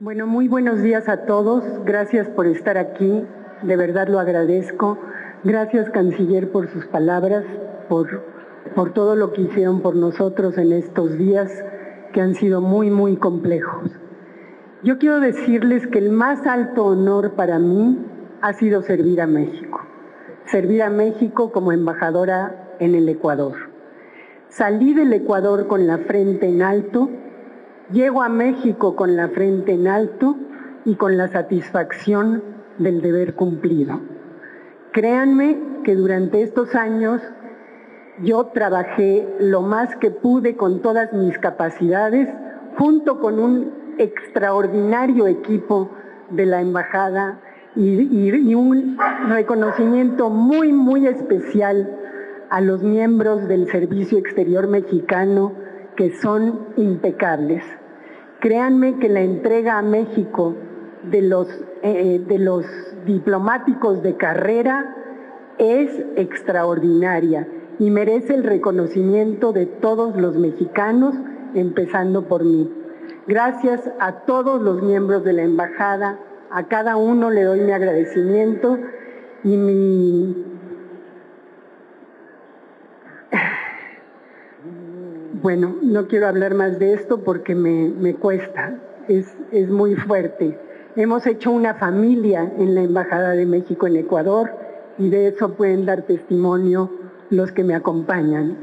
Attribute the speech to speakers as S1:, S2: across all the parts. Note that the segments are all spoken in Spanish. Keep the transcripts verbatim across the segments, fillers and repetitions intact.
S1: Bueno, muy buenos días a todos. Gracias por estar aquí. De verdad lo agradezco. Gracias, canciller, por sus palabras, por, por todo lo que hicieron por nosotros en estos días que han sido muy, muy complejos. Yo quiero decirles que el más alto honor para mí ha sido servir a México. Servir a México como embajadora en el Ecuador. Salí del Ecuador con la frente en alto. Llego a México con la frente en alto y con la satisfacción del deber cumplido. Créanme que durante estos años yo trabajé lo más que pude con todas mis capacidades, junto con un extraordinario equipo de la embajada y, y, y un reconocimiento muy, muy especial a los miembros del Servicio Exterior Mexicano, que son impecables. Créanme que la entrega a México de los, eh, de los diplomáticos de carrera es extraordinaria y merece el reconocimiento de todos los mexicanos, empezando por mí. Gracias a todos los miembros de la embajada, a cada uno le doy mi agradecimiento y mi... Bueno, no quiero hablar más de esto porque me, me cuesta, es, es muy fuerte. Hemos hecho una familia en la Embajada de México en Ecuador y de eso pueden dar testimonio los que me acompañan.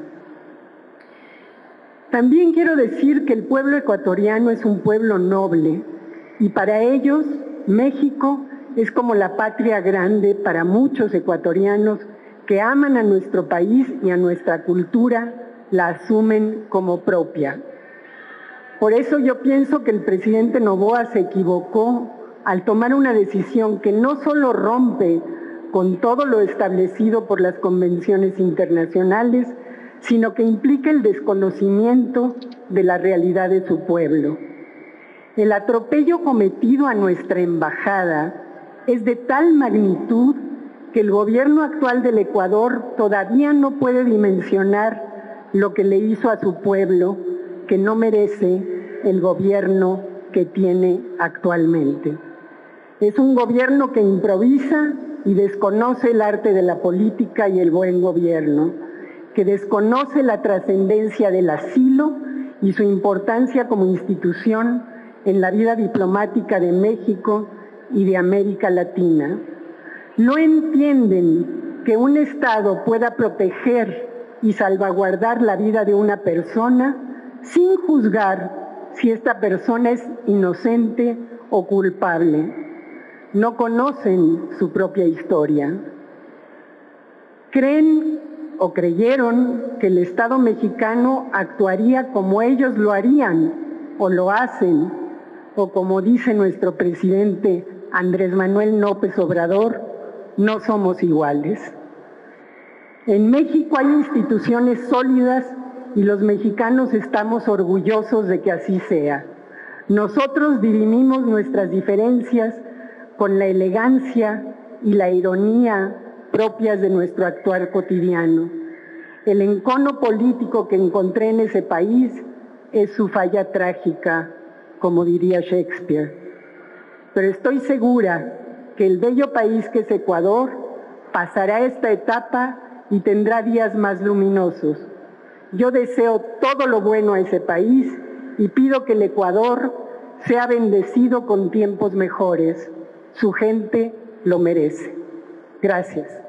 S1: También quiero decir que el pueblo ecuatoriano es un pueblo noble y para ellos México es como la patria grande para muchos ecuatorianos que aman a nuestro país y a nuestra cultura, la asumen como propia. Por eso yo pienso que el presidente Noboa se equivocó al tomar una decisión que no solo rompe con todo lo establecido por las convenciones internacionales, sino que implica el desconocimiento de la realidad de su pueblo. El atropello cometido a nuestra embajada es de tal magnitud que el gobierno actual del Ecuador todavía no puede dimensionar lo que le hizo a su pueblo, que no merece el gobierno que tiene actualmente. Es un gobierno que improvisa y desconoce el arte de la política y el buen gobierno, que desconoce la trascendencia del asilo y su importancia como institución en la vida diplomática de México y de América Latina. No entienden que un Estado pueda proteger y salvaguardar la vida de una persona sin juzgar si esta persona es inocente o culpable. No conocen su propia historia. Creen o creyeron que el Estado mexicano actuaría como ellos lo harían o lo hacen, o como dice nuestro presidente Andrés Manuel López Obrador, no somos iguales. En México hay instituciones sólidas y los mexicanos estamos orgullosos de que así sea. Nosotros dirimimos nuestras diferencias con la elegancia y la ironía propias de nuestro actuar cotidiano. El encono político que encontré en ese país es su falla trágica, como diría Shakespeare. Pero estoy segura que el bello país que es Ecuador pasará esta etapa y tendrá días más luminosos. Yo deseo todo lo bueno a ese país y pido que el Ecuador sea bendecido con tiempos mejores. Su gente lo merece. Gracias.